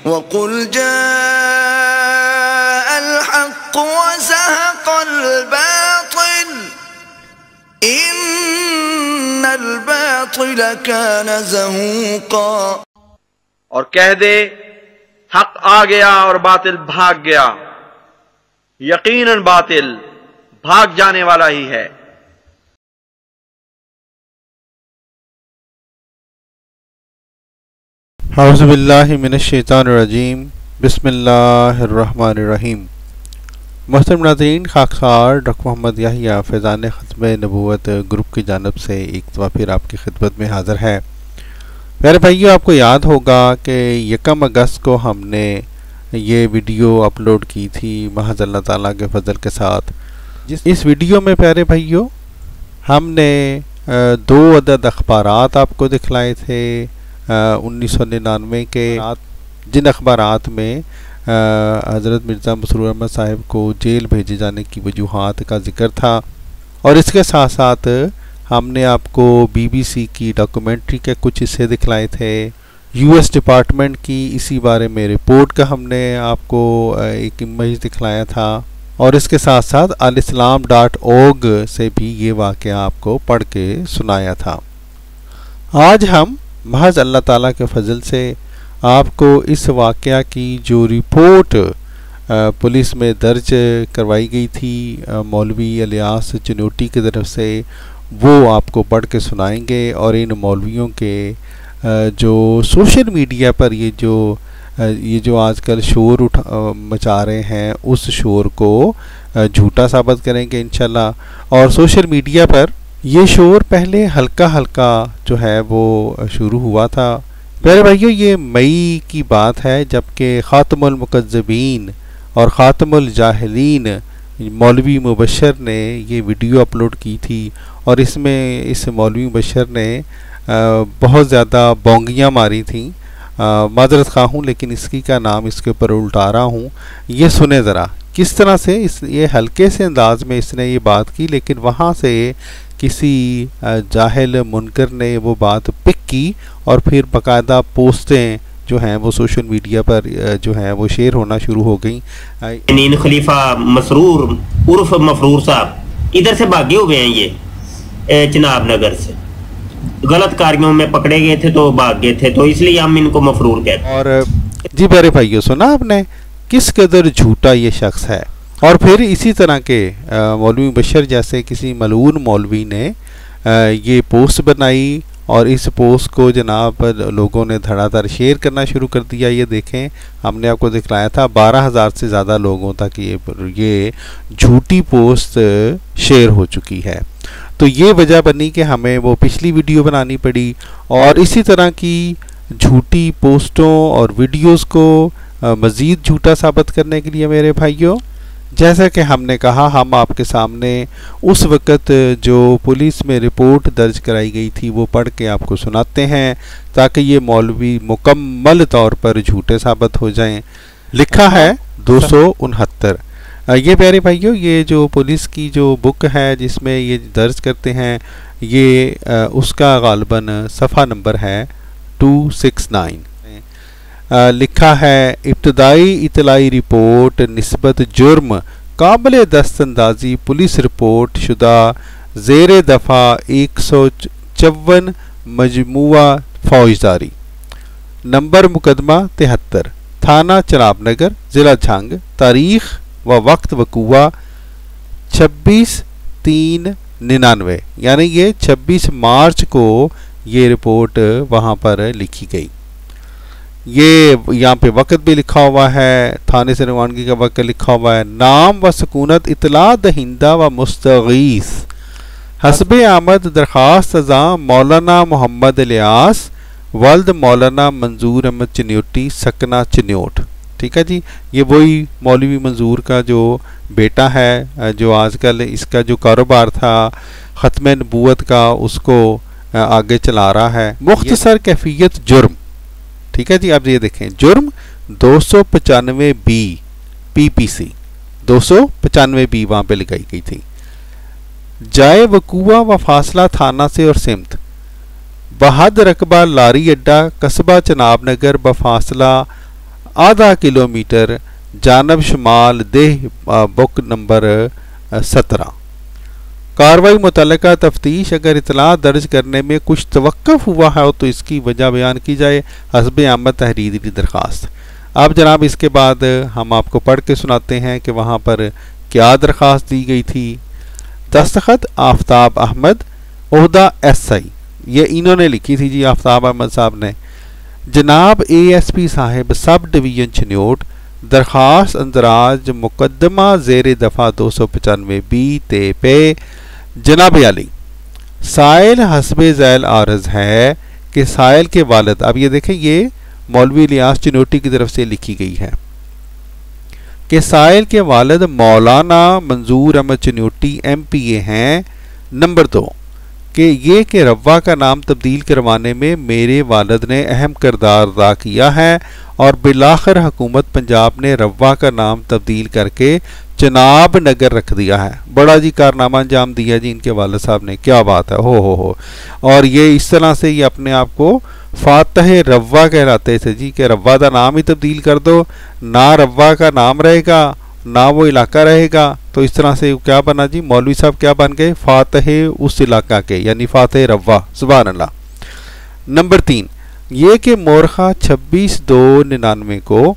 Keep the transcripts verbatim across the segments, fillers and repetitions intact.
وَقُلْ جَاءَ الْحَقُّ وَزَهَقَ الْبَاطِلُ إِنَّ الْبَاطِلَ كَانَ زَهُوقًا۔ اور کہہ دے حق آ گیا اور باطل بھاگ گیا، یقیناً باطل بھاگ جانے والا ہی ہے۔ اعوذ باللہ من الشیطان الرجیم، بسم اللہ الرحمن الرحیم۔ محترم ناظرین، خاکسار ڈاکٹر محمد یحییٰ فیضان ختم نبوت گروپ کی جانب سے ایک دفعہ پھر آپ کی خدمت میں حاضر ہے۔ میرے بھائیو، آپ کو یاد ہوگا کہ یکم اگست کو ہم نے یہ ویڈیو اپلوڈ کی تھی محض اللہ تعالیٰ کے فضل کے ساتھ۔ اس ویڈیو میں پیارے بھائیو ہم نے دو عدد اخبارات آپ کو دکھلائے تھے انیس سو ننانوے کے، جن اخبارات میں حضرت مرزا مسرور احمد صاحب کو جیل بھیجے جانے کی وجوہات کا ذکر تھا، اور اس کے ساتھ ساتھ ہم نے آپ کو بی بی سی کی ڈاکومنٹری کے کچھ حصے دکھلائے تھے، یو ایس ڈپارٹمنٹ کی اسی بارے میں رپورٹ کا ہم نے آپ کو ایک امیج دکھلایا تھا، اور اس کے ساتھ ساتھ الاسلام ڈاٹ اوگ سے بھی یہ واقعہ آپ کو پڑھ کے سنایا تھا۔ آج ہم محض اللہ تعالیٰ کے فضل سے آپ کو اس واقعہ کی جو رپورٹ پولیس میں درج کروائی گئی تھی مولوی الیاس چنوٹی کی طرف سے، وہ آپ کو پڑھ کے سنائیں گے، اور ان مولویوں کے جو سوشل میڈیا پر یہ جو یہ جو آج کل شور اٹھا مچا رہے ہیں اس شور کو جھوٹا ثابت کریں گے انشاءاللہ۔ اور سوشل میڈیا پر یہ شور پہلے ہلکا ہلکا جو ہے وہ شروع ہوا تھا۔ میرے بھائیو، یہ مئی کی بات ہے جبکہ خاتم المکذبین اور خاتم الجاہلین مولوی مبشر نے یہ ویڈیو اپلوڈ کی تھی، اور اس میں اس مولوی مبشر نے بہت زیادہ بونگیاں ماری تھیں۔ معذرت خواہ ہوں لیکن اس کی کا نام اس کے اوپر الٹا رہا ہوں، یہ سنیں ذرا کس طرح سے اس یہ ہلکے سے انداز میں اس نے یہ بات کی، لیکن وہاں سے کسی جاہل منکر نے وہ بات پک کی، اور پھر باقاعدہ پوسٹیں جو ہیں وہ سوشل میڈیا پر جو ہیں وہ شیئر ہونا شروع ہو گئیں۔ خلیفہ مسرور عرف مفرور صاحب ادھر سے بھاگے ہوئے ہیں، یہ چناب نگر سے غلط کاریوں میں پکڑے گئے تھے تو بھاگ گئے تھے، تو اس لیے ہم ان کو مفرور کہتے ہیں۔ اور جی میرے بھائیو، سنا آپ نے کس قدر جھوٹا یہ شخص ہے۔ اور پھر اسی طرح کے مولوی بشر جیسے کسی ملعون مولوی نے یہ پوسٹ بنائی، اور اس پوسٹ کو جناب لوگوں نے دھڑا دھڑ شیئر کرنا شروع کر دیا۔ یہ دیکھیں، ہم نے آپ کو دکھلایا تھا بارہ ہزار سے زیادہ لوگوں تک یہ یہ جھوٹی پوسٹ شیئر ہو چکی ہے۔ تو یہ وجہ بنی کہ ہمیں وہ پچھلی ویڈیو بنانی پڑی، اور اسی طرح کی جھوٹی پوسٹوں اور ویڈیوز کو مزید جھوٹا ثابت کرنے کے لیے میرے بھائیوں، جیسا کہ ہم نے کہا، ہم آپ کے سامنے اس وقت جو پولیس میں رپورٹ درج کرائی گئی تھی وہ پڑھ کے آپ کو سناتے ہیں تاکہ یہ مولوی مکمل طور پر جھوٹے ثابت ہو جائیں۔ لکھا ہے دو سو انہتر۔ یہ پیارے بھائیوں، یہ جو پولیس کی جو بک ہے جس میں یہ درج کرتے ہیں، یہ اس کا غالباً صفحہ نمبر ہے دو سو انہسٹھ۔ لکھا ہے ابتدائی اطلاعی رپورٹ نسبت جرم قابل دست اندازی پولیس رپورٹ شدہ زیر دفعہ ایک سو چون مجموعہ فوجداری، نمبر مقدمہ تہتر، تھانہ چناب نگر، ضلع جھنگ، تاریخ و وقت وقوع چھبیس تین ننانوے، یعنی یہ چھبیس مارچ کو یہ رپورٹ وہاں پر لکھی گئی۔ یہ یہاں پہ وقت بھی لکھا ہوا ہے، تھانے سے روانگی کا وقت لکھا ہوا ہے، نام و سکونت اطلاع دہندہ و مستغیث حسب آمد درخواست ازاں مولانا محمد الیاس ولد مولانا منظور احمد چنیوٹی سکنہ چنیوٹ۔ ٹھیک ہے جی، یہ وہی مولوی منظور کا جو بیٹا ہے جو آج کل اس کا جو کاروبار تھا ختم نبوت کا اس کو آگے چلا رہا ہے۔ مختصر کیفیت جرم، ٹھیک ہے جی، اب یہ دیکھیں جرم دو سو پچانوے بی پی پی سی دو سو پچانوے بی وہاں پہ لگائی گئی تھی۔ جائے وقوع و فاصلہ تھانہ سے اور سمت بحد رقبہ لاری اڈا قصبہ چناب نگر بفاصلہ आधा किलोमीटर जानब शुमाल देह बुक नंबर सत्रह। कार्रवाई मुतल्लिका तफ्तीश अगर इतला दर्ज करने में कुछ तवक्कुफ हुआ है तो इसकी वजह बयान की जाए हस्ब आमद तहरीरी दरख्वास्त। अब जनाब इसके बाद हम आपको पढ़ के सुनाते हैं कि वहाँ पर क्या दरख्वास्त दी गई थी। दस्तखत आफ्ताब अहमद, ओहदा एस आई, ये इन्होंने लिखी थी जी आफ्ताब अहमद साहब ने। जनाब A S P Sahib sub division Chiniot, दरख्वास्त अंदराज मुकदमा ज़ेर दफ़ा दो सौ पचानवे बी ते पे जनाब अली साइल हस्बे ज़ैल आरज़ है कि साइल के वालिद, अब ये देखें ये मौलवी इलियास चिनोटी की तरफ से लिखी गई है कि साइल के वालिद Maulana Manzoor Ahmad Chinioti M P A हैं। नंबर दो कि ये कि रवा का नाम तब्दील करवाने में मेरे वालिद ने अहम किरदार अदा किया है और बिलाखिर हुकूमत पंजाब ने रवा का नाम तब्दील करके चनाब नगर रख दिया है। बड़ा जी कारनामा अंजाम दिया जी इनके वालिद साहब ने, क्या बात है, हो हो हो। और ये इस तरह से ये अपने आप को फातह रवा कहलाते थे जी कि रवा का नाम ही तब्दील कर दो, ना रवा का नाम रहेगा ना वो इलाका रहेगा। तो इस तरह से क्या बना जी, मौलवी साहब क्या बन गए, फातह उस इलाका के, यानी फातह रवा। सुभान अल्लाह। नंबर तीन ये कि मोरखा छब्बीस दो निन्यानवे को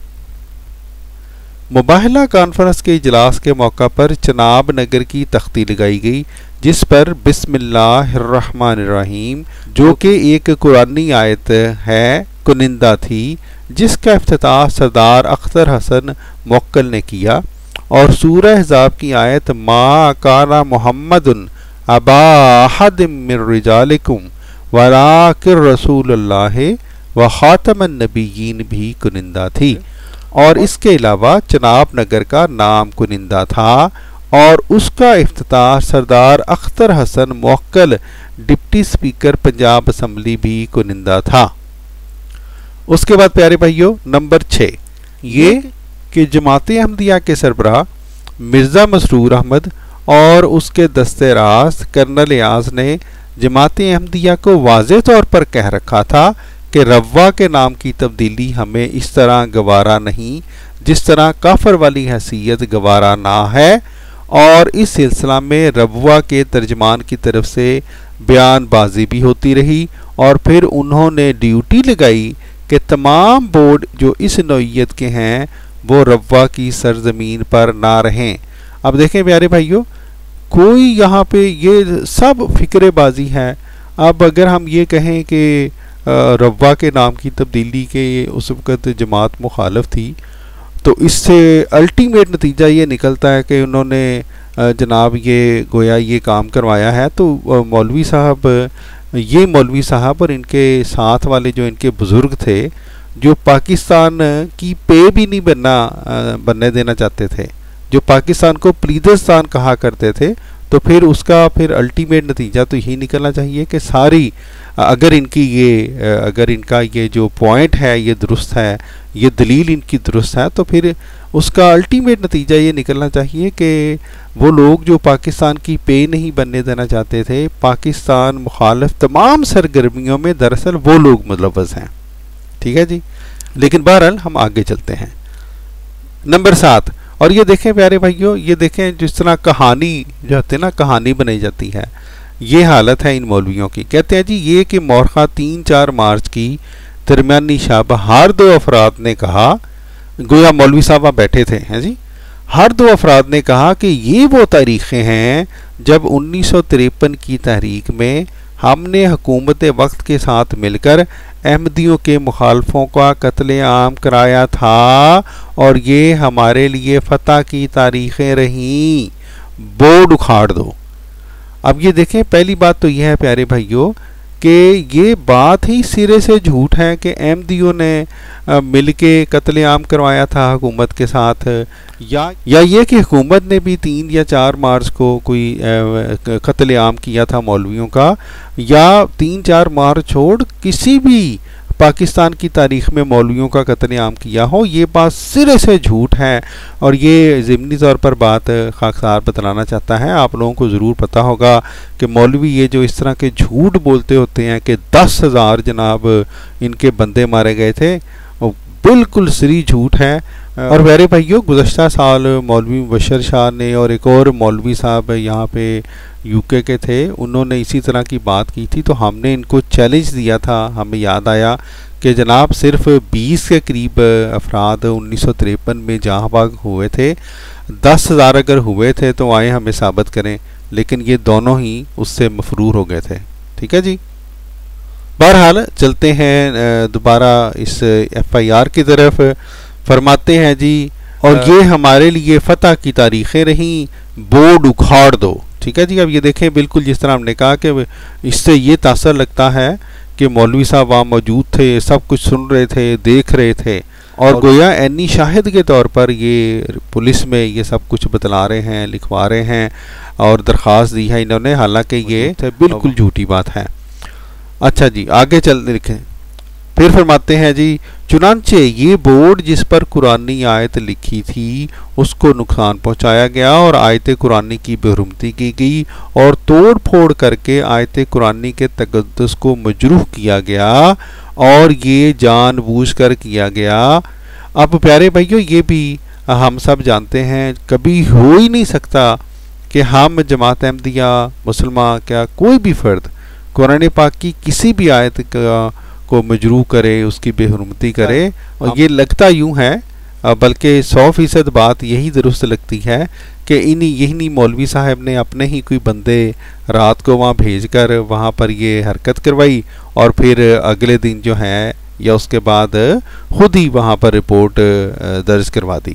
मुबाहला कॉन्फ्रेंस के इजलास के मौका पर चनाब नगर की तख्ती लगाई गई जिस पर बिस्मिल्लाहिर्रहमानिर्रहीम जो कि एक कुरानी आयत है कुनिंदा थी, जिसका इफ्तिताह सरदार अख्तर हसन मुक्कल ने किया, और सूरह अहज़ाब की आयत मा काना मुहम्मदुन अबा अहदिम मिन रिजालिकुम वलाकिन रसूलुल्लाह व खातमन नबिय्यीन भी कुनिंदा थी। और इसके अलावा चनाब नगर का नाम कुनिंदा था और उसका इफ्तिताह Sardar Akhtar Hasan Mukkal deputy speaker Punjab assembly भी कुनिंदा था। उसके बाद प्यारे भाइयों नंबर छः ये कि जमात अहमदिया के सरबराह मिर्ज़ा मसरूर अहमद और उसके दस्ते रास कर्नल याज ने जमात अहमदिया को वाज़ेह तौर पर कह रखा था कि रवा के नाम की तब्दीली हमें इस तरह गवारा नहीं जिस तरह काफर वाली हैसियत गवारा ना है, और इस सिलसिला में रवा के तर्जमान की तरफ से बयानबाजी भी होती रही और फिर उन्होंने ड्यूटी लगाई कि तमाम बोर्ड जो इस नौइयत के हैं वो रवा की सरजमीन पर ना रहें। अब देखें प्यारे भाइयों, कोई यहाँ पे ये सब फिक्रेबाजी है। अब अगर हम ये कहें कि रवा के नाम की तब्दीली के उस वक़्त जमात मुखालफ थी, तो इससे अल्टीमेट नतीजा ये निकलता है कि उन्होंने जनाब ये गोया ये काम करवाया है। तो मौलवी साहब ये मौलवी साहब और इनके साथ वाले जो इनके बुज़ुर्ग थे जो पाकिस्तान की पे भी नहीं बनना बनने देना चाहते थे, जो पाकिस्तान को प्लीदस्तान कहा करते थे, तो फिर उसका फिर अल्टीमेट नतीजा तो यही निकलना चाहिए कि सारी अगर इनकी ये अगर इनका ये जो पॉइंट है ये दुरुस्त है, ये दलील इनकी दुरुस्त है, तो फिर उसका अल्टीमेट नतीजा ये निकलना चाहिए कि वो लोग जो पाकिस्तान की पे नहीं बनने देना चाहते थे, पाकिस्तान मुखालिफ तमाम सरगर्मियों में दरअसल वो लोग मुलव्वस हैं। ठीक है जी, लेकिन बहरहाल हम आगे चलते हैं। नंबर सात, और ये देखें प्यारे भाइयों, ये देखें जिस तरह कहानी जो होती है ना, कहानी बनाई जाती है, ये हालत है इन मौलवियों की। कहते हैं जी ये कि मोरखा तीन चार मार्च की दरमियानी शब हर दो अफराद ने कहा, गोया मौलवी साहब बैठे थे हैं जी, हर दो अफराद ने कहा कि ये वो तारीखें हैं जब उन्नीस सौ तिरपन की तहरीक में हमने हुकूमत वक्त के साथ मिलकर अहमदियों के मुखालफों का कत्ले आम कराया था और ये हमारे लिए फतह की तारीखें रहीं, बोर्ड उखाड़ दो। अब ये देखें, पहली बात तो यह है प्यारे भाइयों कि ये बात ही सिरे से झूठ है कि अहमदियों ने मिल के कत्ले आम करवाया था हुकूमत के साथ, या या ये कि हुकूमत ने भी तीन या चार मार्च को कोई कत्ले आम किया था मौलवियों का, या तीन चार मार्च छोड़ किसी भी पाकिस्तान की तारीख़ में मौलवियों का कत्लेआम किया हो। ये बात सिरे से झूठ है और ये ज़िमनी तौर पर बात खाकसार बतलाना चाहता है। आप लोगों को ज़रूर पता होगा कि मौलवी ये जो इस तरह के झूठ बोलते होते हैं कि दस हज़ार जनाब इनके बंदे मारे गए थे, بالکل سری جھوٹ ہے۔ اور میرے بھائیوں، گزشتہ سال مولوی مبشر شاہ نے اور ایک اور مولوی صاحب یہاں پہ یو کے کے تھے، انہوں نے اسی طرح کی بات کی تھی، تو ہم نے ان کو چیلنج دیا تھا۔ ہمیں یاد آیا کہ جناب صرف بیس کے قریب افراد انیس سو تریپن میں جہاں باغ ہوئے تھے، دس ہزار اگر ہوئے تھے تو آئیں ہمیں ثابت کریں، لیکن یہ دونوں ہی اس سے مفرور ہو گئے تھے۔ ٹھیک ہے جی، بہرحال چلتے ہیں دوبارہ اس ایف آئی آر کی طرف۔ فرماتے ہیں جی، اور یہ ہمارے لیے فتح کی تاریخیں رہیں، بورڈ اکھاڑ دو۔ ٹھیک ہے جی، اب یہ دیکھیں بالکل جس طرح ہم نے کہا کہ اس سے یہ تاثر لگتا ہے کہ مولوی صاحب وہاں موجود تھے، سب کچھ سن رہے تھے، دیکھ رہے تھے، اور گویا اینی شاہد کے طور پر یہ پولیس میں یہ سب کچھ بتلا رہے ہیں، لکھوا رہے ہیں اور درخواست دی ہے انہوں نے، حالانکہ یہ بالکل جھوٹی بات ہے۔ اچھا جی، آگے چل لکھیں۔ پھر فرماتے ہیں جی، چنانچہ یہ بورڈ جس پر قرآنی آیت لکھی تھی اس کو نقصان پہنچایا گیا اور آیت قرآنی کی بے حرمتی کی گئی اور توڑ پھوڑ کر کے آیت قرآنی کے تقدس کو مجروح کیا گیا، اور یہ جان بوجھ کر کیا گیا۔ اب پیارے بھائیو، یہ بھی ہم سب جانتے ہیں، کبھی ہو ہی نہیں سکتا کہ ہم جماعت احمدیہ مسلمان کیا کوئی بھی فرد قرآن پاک کی کسی بھی آیت کا کو مجروح کرے، اس کی بے حرمتی کرے، اور یہ لگتا یوں ہے، بلکہ سو فیصد بات یہی درست لگتی ہے کہ انہی یہی مولوی صاحب نے اپنے ہی کوئی بندے رات کو وہاں بھیج کر وہاں پر یہ حرکت کروائی، اور پھر اگلے دن جو ہے یا اس کے بعد خود ہی وہاں پر رپورٹ درج کروا دی۔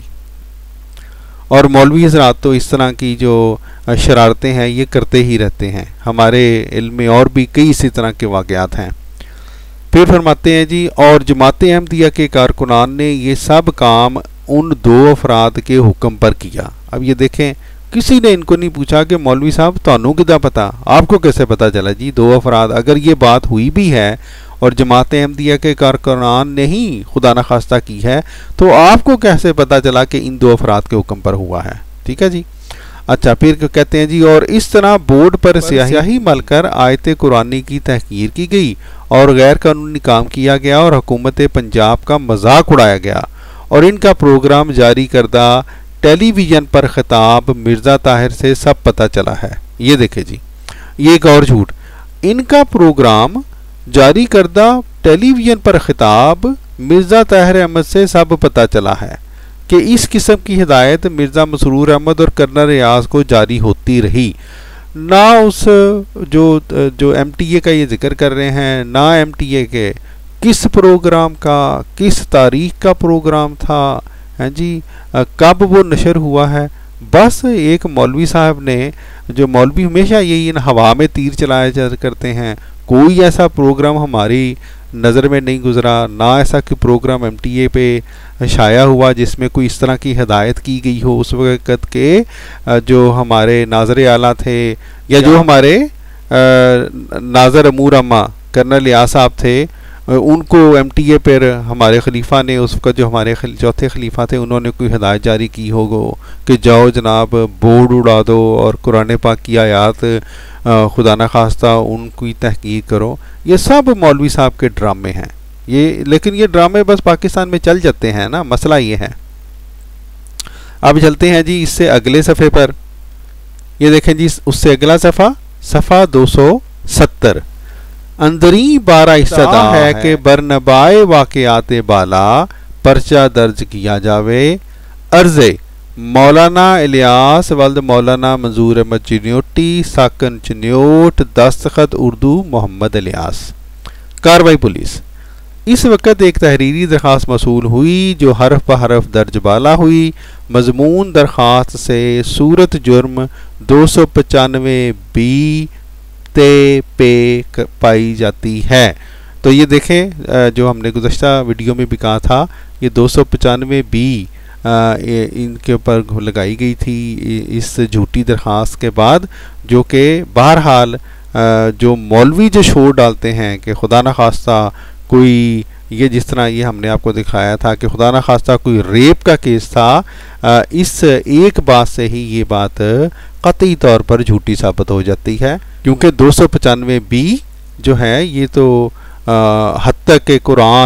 اور مولوی حضرات تو اس طرح کی جو شرارتیں ہیں یہ کرتے ہی رہتے ہیں، ہمارے علم میں اور بھی کئی اسی طرح کے واقعات ہیں۔ پھر فرماتے ہیں جی، اور جماعت احمدیہ کے کارکنان نے یہ سب کام ان دو افراد کے حکم پر کیا۔ اب یہ دیکھیں، کسی نے ان کو نہیں پوچھا کہ مولوی صاحب تانوں کدھر پتا، آپ کو کیسے پتا چلا جی دو افراد، اگر یہ بات ہوئی بھی ہے اور جماعت احمدیہ کے کارکنان نے ہی خدا نخواستہ کی ہے، تو آپ کو کیسے پتا چلا کہ ان دو افراد کے حکم پر ہوا ہے؟ ٹھیک ہے جی۔ اچھا، پھر کہتے ہیں جی، اور اس طرح بورڈ پر سیاہی مل کر آیت قرآنی کی تحقیر کی گئی اور غیر قانونی کام کیا گیا اور حکومت پنجاب کا مذاق اڑایا گیا، اور ان کا پروگرام جاری کردہ ٹیلی ویژن پر خطاب مرزا طاہر سے سب پتہ چلا ہے۔ یہ دیکھیں جی، یہ ایک اور جھوٹ، ان کا پروگرام جاری کردہ ٹیلی ویژن پر خطاب مرزا طاہر احمد سے سب پتہ چلا ہے کہ اس قسم کی ہدایت مرزا مسرور احمد اور کرنل ریاض کو جاری ہوتی رہی۔ نہ اس جو جو ایم ٹی اے کا یہ ذکر کر رہے ہیں، نہ ایم ٹی اے کے کس پروگرام کا، کس تاریخ کا پروگرام تھا، ہاں جی، کب وہ نشر ہوا ہے۔ بس ایک مولوی صاحب نے، جو مولوی ہمیشہ یہی ہوا میں تیر چلائے جا کرتے ہیں، کوئی ایسا پروگرام ہماری نظر میں نہیں گزرا، نہ ایسا کہ پروگرام ایم ٹی اے پہ شائع ہوا جس میں کوئی اس طرح کی ہدایت کی گئی ہو اس وقت کے جو ہمارے ناظر اعلیٰ تھے یا جو ہمارے ناظر امور عامہ کرنل ریاض صاحب تھے، ان کو ایم ٹی اے پر ہمارے خلیفہ نے، اس وقت جو ہمارے چوتھے خلیفہ تھے، انہوں نے کوئی ہدایت جاری کی ہوگا کہ جاؤ جناب بورڈ اڑا دو اور قرآن پاک کی آیات خدا نخواستہ ان کی تحقیق کرو۔ یہ سب مولوی صاحب کے ڈرامے ہیں یہ، لیکن یہ ڈرامے بس پاکستان میں چل جاتے ہیں نا، مسئلہ یہ ہے۔ اب چلتے ہیں جی اس سے اگلے صفحے پر، یہ دیکھیں جی اس سے اگلا صفحہ، صفحہ دو سو ستر، اندری بارہ استدا ہے کہ برنبائے واقعات بالا پرچہ درج کیا جاوے، عرض مولانا الیاس ولد مولانا منظور احمد چنیوٹی، ساکن چنیوٹ، دستخط اردو محمد الیاس۔ کاروائی پولیس، اس وقت ایک تحریری درخواست موصول ہوئی جو حرف بہ حرف درج بالا ہوئی۔ مضمون درخواست سے صورت جرم دو سو پچانوے بی تے پے پائی جاتی ہے۔ تو یہ دیکھیں جو ہم نے گزشتہ ویڈیو میں بھی کہا تھا، یہ دو سو پچانوے بی ان کے اوپر لگائی گئی تھی اس جھوٹی درخواست کے بعد، جو کہ بہرحال جو مولوی جو شور ڈالتے ہیں کہ خدا نخواستہ کوئی، یہ جس طرح یہ ہم نے آپ کو دکھایا تھا کہ خدا نخواستہ کوئی ریپ کا کیس تھا، اس ایک بات سے ہی یہ بات قطعی طور پر جھوٹی ثابت ہو جاتی ہے، کیونکہ دو سو پچانوے بی جو ہے یہ تو حتی کہ قرآن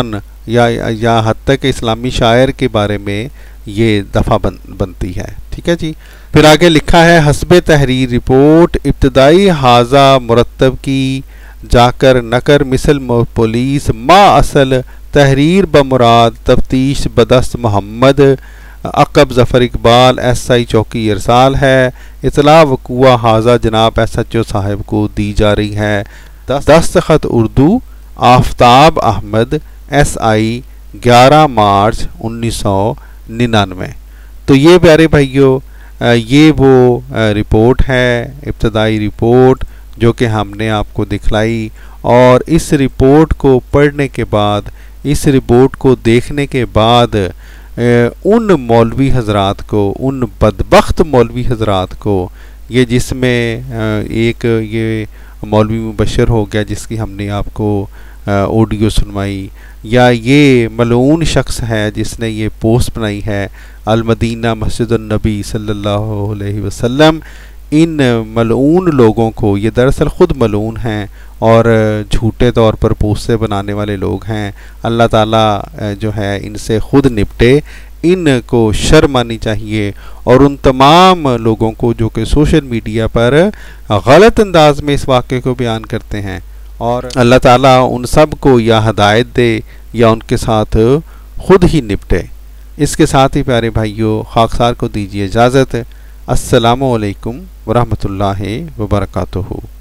یا یا حد تک اسلامی شاعر کے بارے میں یہ دفعہ بن بنتی ہے. ٹھیک ہے جی. پھر آگے لکھا ہے حسب تحریر رپورٹ ابتدائی حاضہ مرتب کی جا کر نکر مثل پولیس ما اصل تحریر بمراد تفتیش بدست محمد عقب ظفر اقبال ایس آئی چوکی ارسال ہے. اطلاع وقوع حاضہ جناب ایس ایچ او صاحب کو دی جا رہی ہے. دستخط اردو آفتاب احمد ایس آئی گیارہ مارچ انیس سو ننانوے. تو یہ پیارے بھائیوں یہ وہ رپورٹ ہے ابتدائی رپورٹ جو کہ ہم نے آپ کو دکھلائی. اور اس رپورٹ کو پڑھنے کے بعد اس رپورٹ کو دیکھنے کے بعد ان مولوی حضرات کو ان بدبخت مولوی حضرات کو یہ جس میں ایک یہ مولوی مبشر ہو گیا جس کی ہم نے آپ کو آڈیو سنوائی، یا یہ ملعون شخص ہے جس نے یہ پوسٹ بنائی ہے المدینہ مسجد النبی صلی اللہ علیہ وسلم، ان ملعون لوگوں کو، یہ دراصل خود ملعون ہیں اور جھوٹے طور پر پوسٹیں بنانے والے لوگ ہیں، اللہ تعالیٰ جو ہے ان سے خود نپٹے. ان کو شرم آنی چاہیے. اور ان تمام لوگوں کو جو کہ سوشل میڈیا پر غلط انداز میں اس واقعے کو بیان کرتے ہیں، اور اللہ تعالیٰ ان سب کو یا ہدایت دے یا ان کے ساتھ خود ہی نپٹے. اس کے ساتھ ہی پیارے بھائیوں خاکسار کو دیجیے اجازت. السلام علیکم ورحمۃ اللہ وبرکاتہ.